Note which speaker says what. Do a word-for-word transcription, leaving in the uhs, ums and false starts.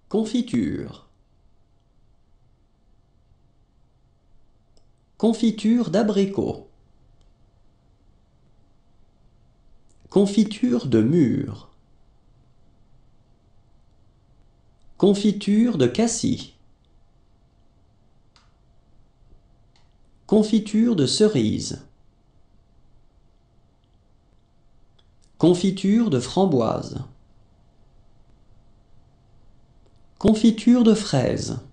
Speaker 1: Confiture. Confiture d'abricot. Confiture de mûre. Confiture de cassis. Confiture de cerise. Confiture de framboise. Confiture de fraise.